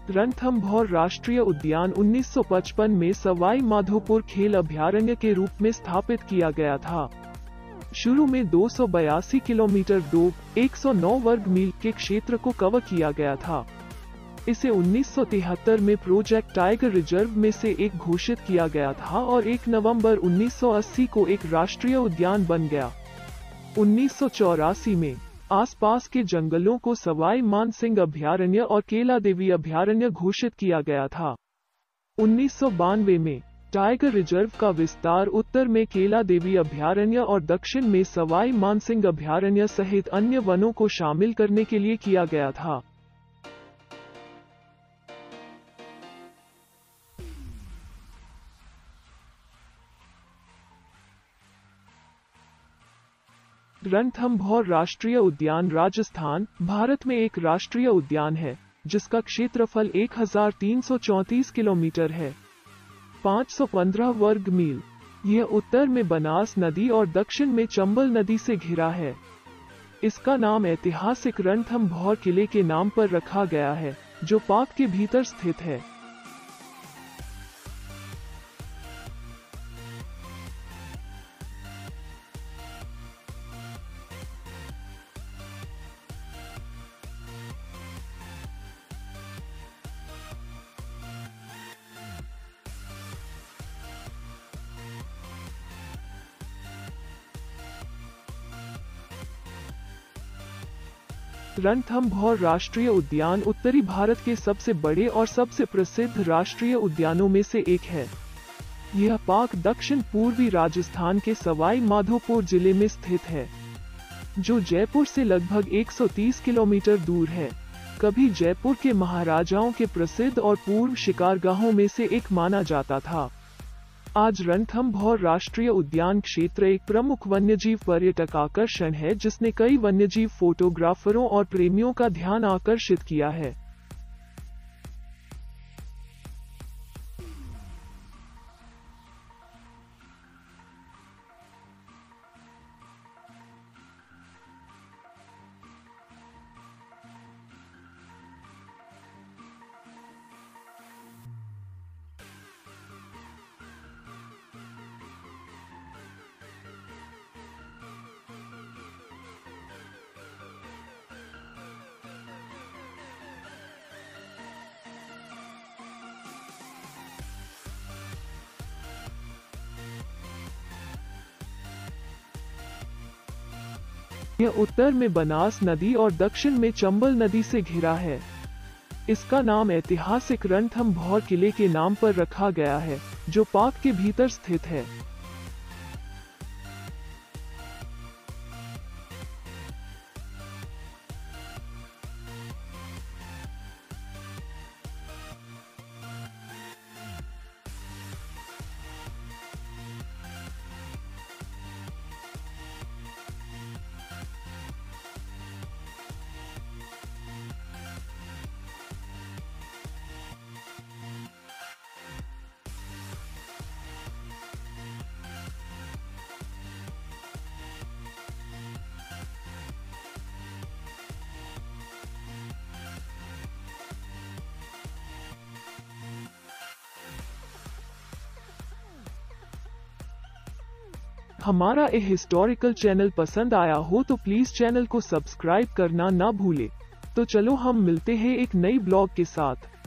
रणथंभौर राष्ट्रीय उद्यान 1955 में सवाई माधोपुर खेल अभयारण्य के रूप में स्थापित किया गया था। शुरू में 282 किलोमीटर 109 वर्ग मील के क्षेत्र को कवर किया गया था। इसे 1973 में प्रोजेक्ट टाइगर रिजर्व में से एक घोषित किया गया था और 1 नवंबर 1980 को एक राष्ट्रीय उद्यान बन गया। 1984 में आसपास के जंगलों को सवाई मानसिंह अभयारण्य और केला देवी अभयारण्य घोषित किया गया था। 1992 में टाइगर रिजर्व का विस्तार उत्तर में केला देवी अभयारण्य और दक्षिण में सवाई मानसिंह अभयारण्य सहित अन्य वनों को शामिल करने के लिए किया गया था। रणथंभौर राष्ट्रीय उद्यान राजस्थान, भारत में एक राष्ट्रीय उद्यान है जिसका क्षेत्रफल 1334 किलोमीटर है, 515 वर्ग मील। यह उत्तर में बनास नदी और दक्षिण में चंबल नदी से घिरा है। इसका नाम ऐतिहासिक रणथंभौर किले के नाम पर रखा गया है, जो पार्क के भीतर स्थित है। रणथंभौर राष्ट्रीय उद्यान उत्तरी भारत के सबसे बड़े और सबसे प्रसिद्ध राष्ट्रीय उद्यानों में से एक है। यह पार्क दक्षिण पूर्वी राजस्थान के सवाई माधोपुर जिले में स्थित है, जो जयपुर से लगभग 130 किलोमीटर दूर है। कभी जयपुर के महाराजाओं के प्रसिद्ध और पूर्व शिकारगाहों में से एक माना जाता था। आज रणथंभौर राष्ट्रीय उद्यान क्षेत्र एक प्रमुख वन्यजीव पर्यटक आकर्षण है, जिसने कई वन्यजीव फोटोग्राफरों और प्रेमियों का ध्यान आकर्षित किया है। यह उत्तर में बनास नदी और दक्षिण में चंबल नदी से घिरा है। इसका नाम ऐतिहासिक रणथंभौर किले के नाम पर रखा गया है, जो पार्क के भीतर स्थित है। हमारा ये हिस्टोरिकल चैनल पसंद आया हो तो प्लीज चैनल को सब्सक्राइब करना ना भूले। तो चलो हम मिलते हैं एक नई ब्लॉग के साथ।